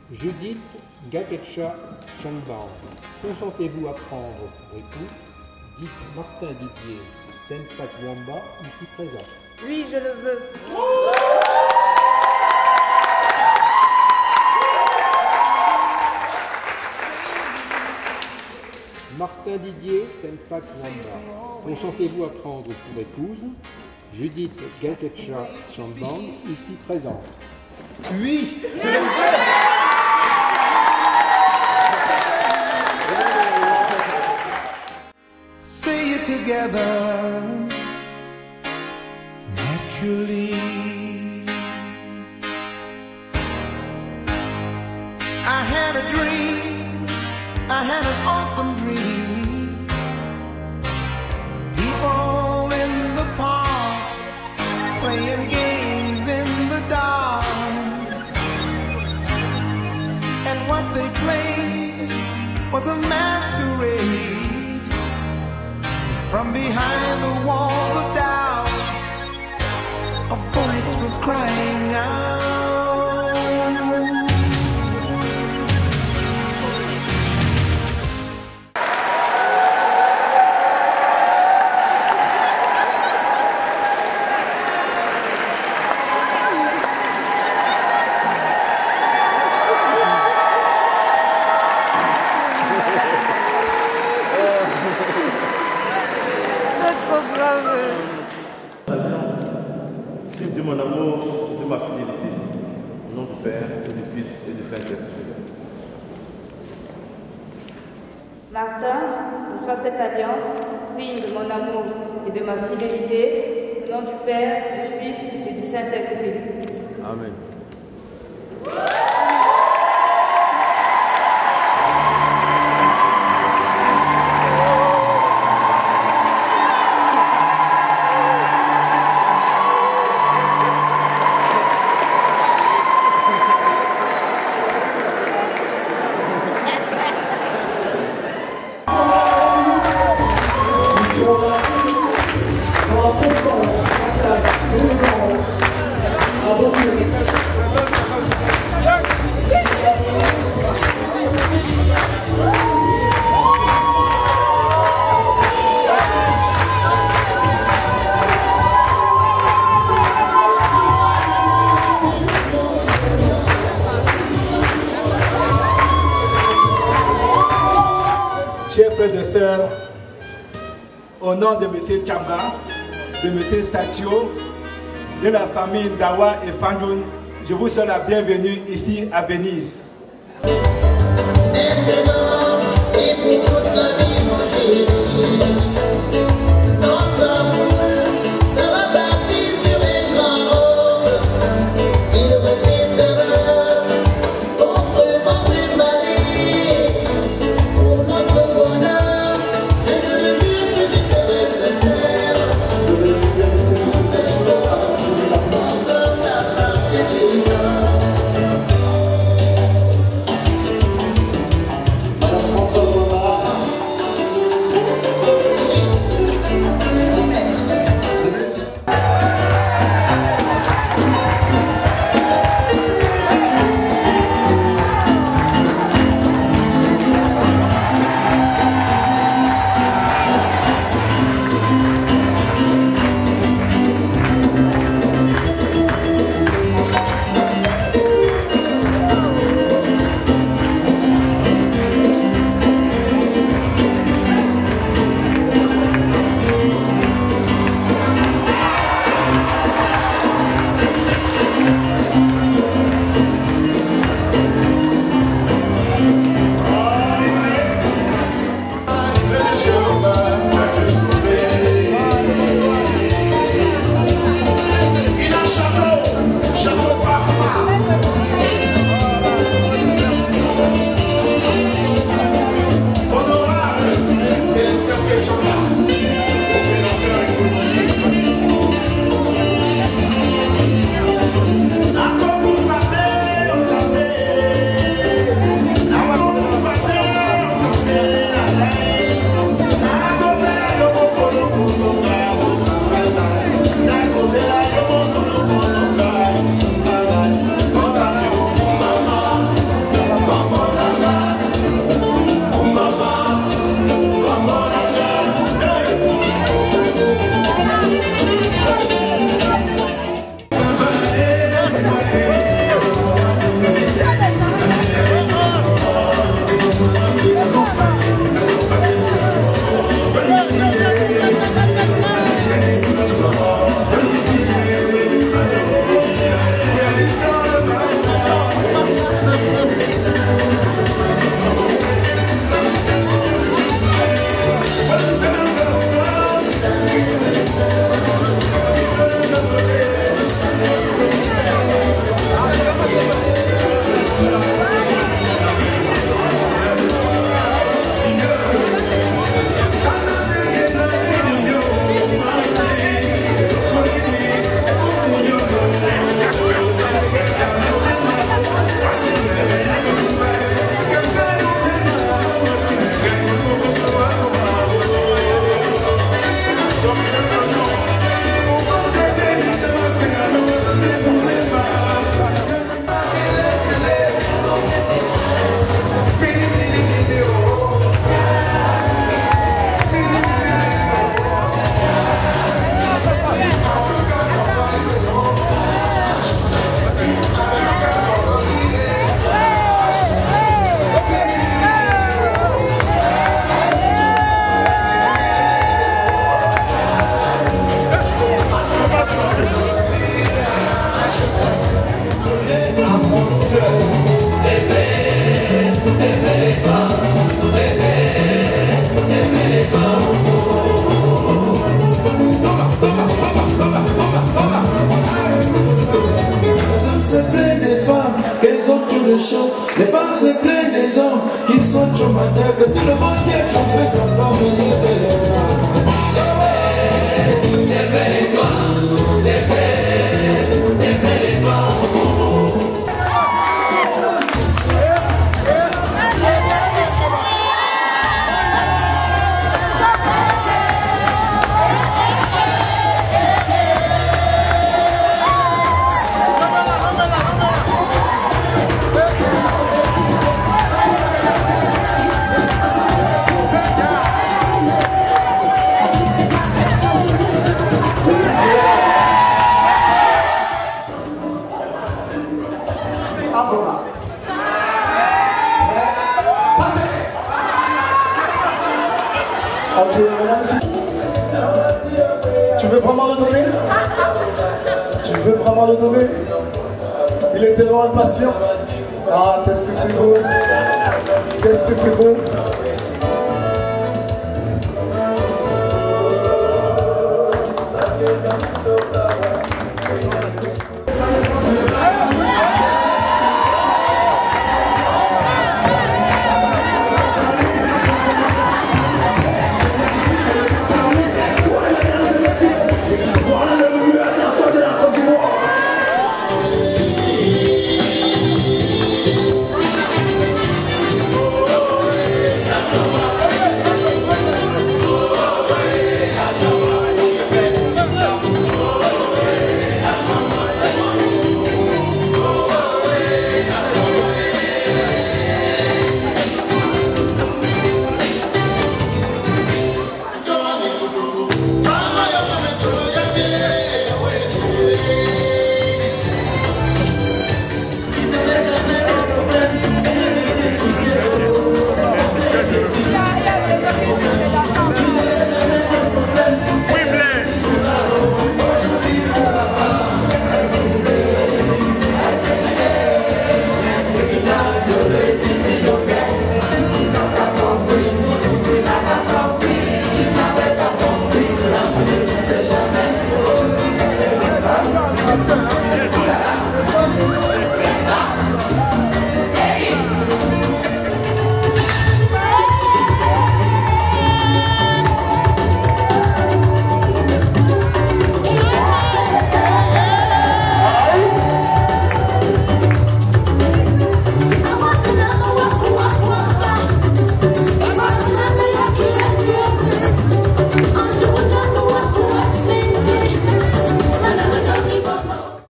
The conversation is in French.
Judith Gakecha Changban, consentez-vous à prendre pour époux Dick Martin Didier Tenpak Wamba, ici présent? Oui, je le veux. Martin Didier Tenpak Wamba, consentez-vous à prendre pour épouse Judith Gakecha Changban, ici présente? Oui. Say it together naturally. I had a dream, I had an awesome dream. People in the park playing games in the dark. And what they played was a masquerade. From behind the walls of doubt, a voice was crying out. Signe de mon amour et de ma fidélité, au nom du Père, et du Fils et du Saint-Esprit. Martin, reçois cette alliance, signe de mon amour et de ma fidélité, au nom du Père, du Fils et du Saint-Esprit. Amen. Chers frères et sœurs, au nom de M. Chamba, de M. Statio, de la famille Dawa et Fandoun, je vous souhaite la bienvenue ici à Venise. Maintenant et pour toute la vie, mon chéri, notre amour sera bâti sur un grand roc. Il résistera contre vents et marées. Pour notre bonheur, je te le jure que je serai sincère. Comme la partie des gens. Se plaignent des femmes, qu'elles ont tout le show. Les femmes se plaignent des hommes qui sont trop matins, que tout le monde dit qu'on fait semblant de lever les femmes. Levez-les-toi, levez-les-toi. Tu veux vraiment le donner? Tu veux vraiment le donner? Il est tellement impatient. Ah, qu'est-ce que c'est beau! Qu'est-ce que c'est beau!